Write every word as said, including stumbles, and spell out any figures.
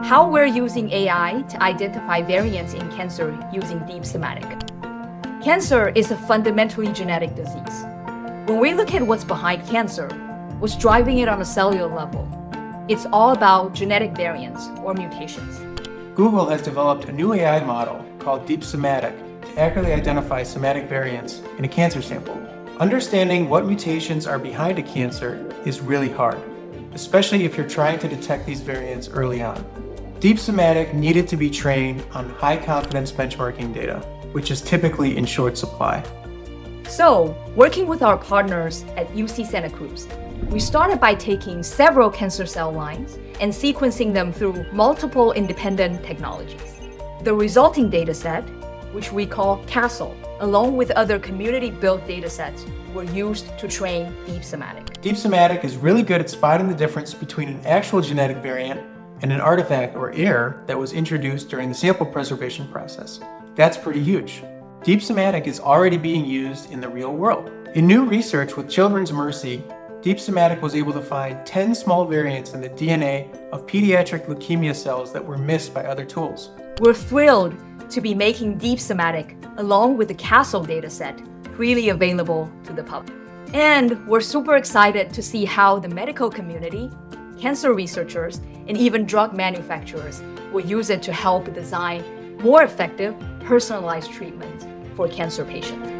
how we're using A I to identify variants in cancer using DeepSomatic. Cancer is a fundamentally genetic disease. When we look at what's behind cancer, what's driving it on a cellular level, it's all about genetic variants or mutations. Google has developed a new A I model called DeepSomatic to accurately identify somatic variants in a cancer sample. Understanding what mutations are behind a cancer is really hard, especially if you're trying to detect these variants early on. DeepSomatic needed to be trained on high-confidence benchmarking data, which is typically in short supply. So, working with our partners at U C Santa Cruz, we started by taking several cancer cell lines and sequencing them through multiple independent technologies. The resulting dataset, which we call CASTLE, along with other community-built datasets, were used to train DeepSomatic. DeepSomatic is really good at spotting the difference between an actual genetic variant and an artifact or error that was introduced during the sample preservation process. That's pretty huge. DeepSomatic is already being used in the real world. In new research with Children's Mercy, DeepSomatic was able to find ten small variants in the D N A of pediatric leukemia cells that were missed by other tools. We're thrilled to be making DeepSomatic, along with the CASTLE dataset, freely available to the public. And we're super excited to see how the medical community, cancer researchers, and even drug manufacturers will use it to help design more effective, personalized treatments for cancer patients.